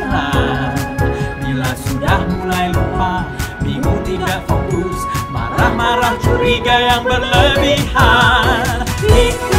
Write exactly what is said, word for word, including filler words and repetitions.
pikiran. Bila sudah mulai lupa, bingung tidak fokus, marah-marah curiga yang berlebihan.